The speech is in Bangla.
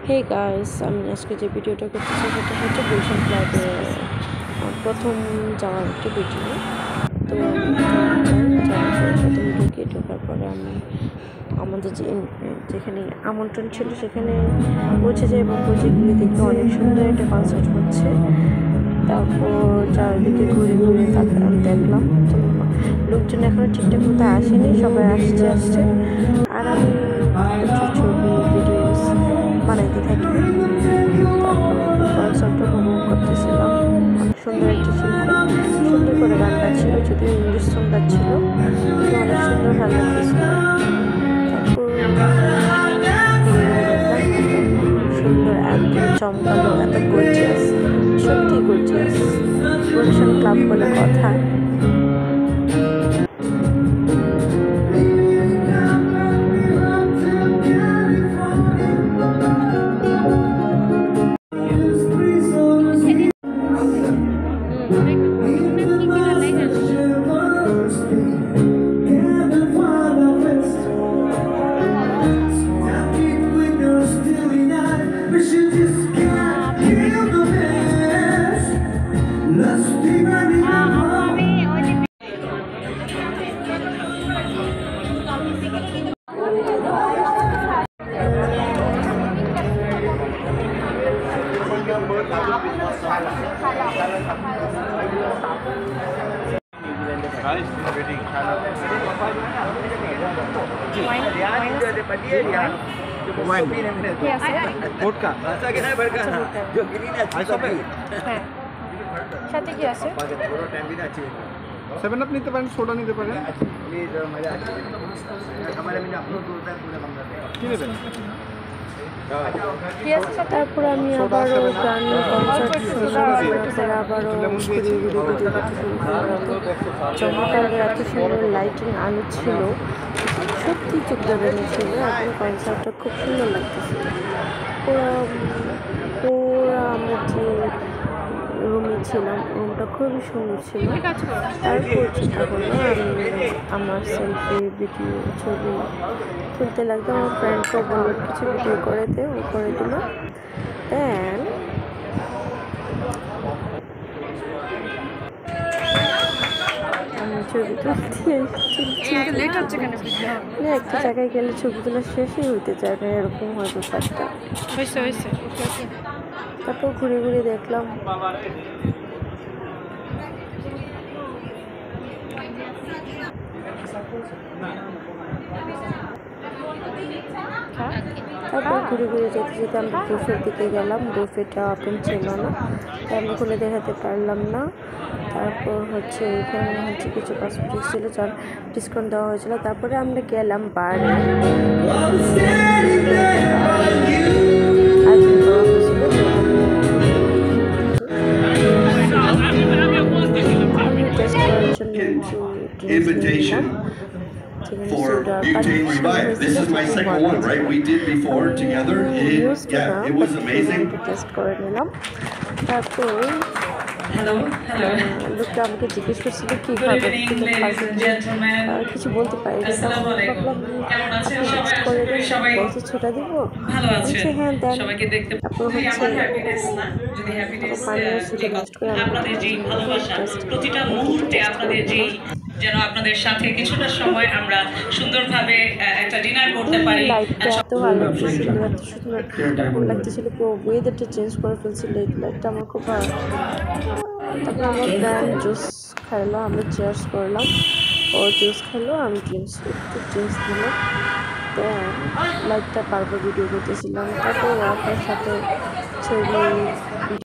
হে গাইস, আমি আজকে যে ভিডিওটা করতেছি সেটা হচ্ছে গুলশান ক্লাবে প্রথম যাওয়ার একটা ভিডিও। তো প্রথম ঢোকার পরে আমি আমাদের যেখানে আমন্ত্রণ ছিল সেখানে পৌঁছে যাই এবং পৌঁছে গিয়ে দেখি অনেক সুন্দর একটা কনসার্ট হচ্ছে। তারপর চারিদিকে ঘুরে ঘুরে দেখলাম তো লোকজন এখনো ঠিকঠাক মতো আসেনি, সবাই আসছে আর আমি ছবি ভিডিওস বানাইতে থাকি। তারপর কনসার্টটা উপভোগ করতেছিলাম। অনেক সুন্দর একটা শিল্পী সুন্দর করে গান গাচ্ছিল, যদিও ইংলিশ সং গাচ্ছিল, কিন্তু অনেক সুন্দর ভালো লাগতেছিল। সুন্দর, এত চমকালো, এত গর্জিয়াস, সত্যি গর্জিয়াস। গুলশান ক্লাব বলে কথা। সাথে কি আছে? 7 আপ নিতে পারেন, সোডা নিতে পারেন। তারপর আমি আবারও গান কনসার্ট আবারও চমৎকার এত সুন্দর লাইটিং আলো ছিল, সত্যি চোখ জড়ানো ছিল এবং কনসার্টটা খুব সুন্দর লাগতেছিল। পুরা আমরা যে রুমে ছিলাম, রুমটা খুবই সুন্দর ছিল। তারপর চিন্তা করলো আমি আমার সেলফি ভিডিও ছবি তুলতে লাগতো। আমার ফ্রেন্ডকে বললো কিছু ভিডিও করেতে, ও করে দিল। দেন আমি ছবি তুলতে একটা জায়গায় গেলে ছবি তোলা শেষই হইতে চায় না, এরকম হয় ব্যাপারটা। তারপর ঘুরে ঘুরে দেখলাম। তারপর ঘুরে ঘুরে যেতে যেতে আমরা বুফের দিকে গেলাম। বুফেটা ওপেন ছিল না, তাই আমরা খুলে দেখাতে পারলাম না। তারপর এখানে কিছু কসমেটিক্স ছিল যার ডিসকাউন্ট দেওয়া হয়েছিল। তারপরে আমরা গেলাম বারে। Invitation for Butane Revive. This is my second one, right? We did before together. It was amazing. লোকটা আমাকে জিজ্ঞেস করছিল কি খাবে, কিছু বলতে পারি ছোটা দিব। হ্যাঁ দেন। তারপর যেন আপনাদের সাথে কিছুটা সময় আমরা সুন্দরভাবে একটা ডিনার করতে পারি। লাইটটা এত ভালো লাগতেছিল, এত সুন্দর লাগতেছিল, পুরো ওয়েদারটা চেঞ্জ করে ফেলছিল। এই লাইটটা আমার খুব ভালো। তারপর আমার ফ্রেন্ড জুস খাইলো, আমরা চেয়ার্স করলাম। ও জুস খাইলো, আমি ড্রিঙ্কস দিল। দেন লাইটটা বারবার ভিডিও করতেছিলাম। তারপর ওয়াফার সাথে ছবি